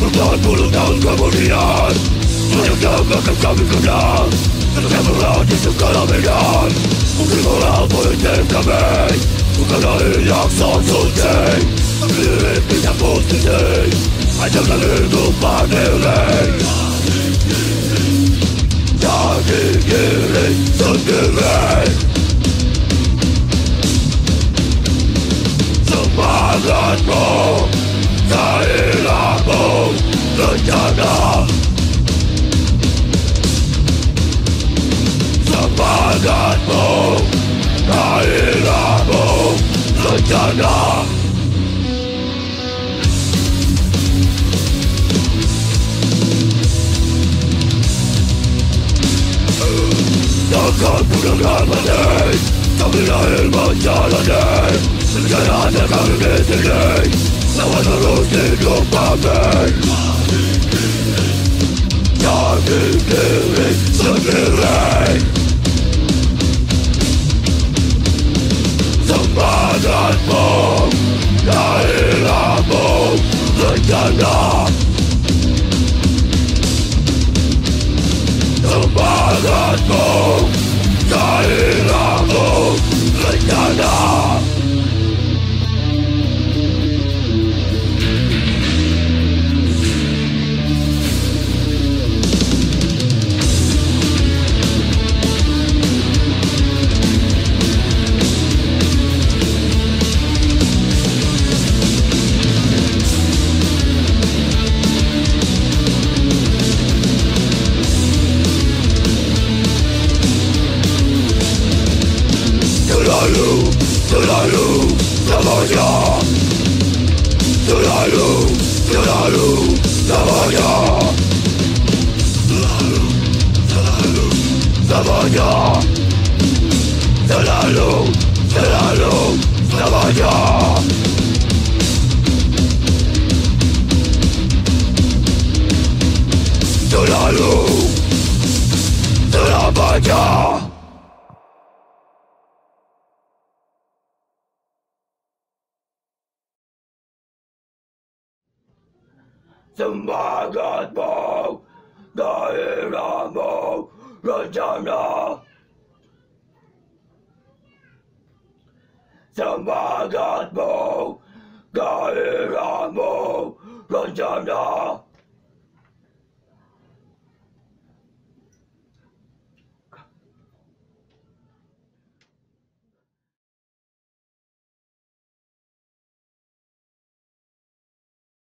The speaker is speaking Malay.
Bertahan puluh tahun kemudian, sayang akan kami kenal. Terkemulah di segala medan. Mungkin moral politik kami bukan hal yang suci. Diri kita positif, ajarkan hidup mandiri. Jadi diri sendiri. Semangatmu, gairahmu, rencana. Semangatmu, gairahmu, rencana. Takkan pudahkan mati, kami lahir menjalani. Sejarahnya kami di sini, lawan terus hidup kami. Jadi diri sendiri. Semangatmu, gairahmu, rencana. Semangatmu, gairahmu, rencana. Selalu namanya. Selalu namanya. Selalu namanya. Selalu namanya. Selalu namanya. Semangatmu, gairahmu, rencana. Semangatmu, gairahmu, rencana.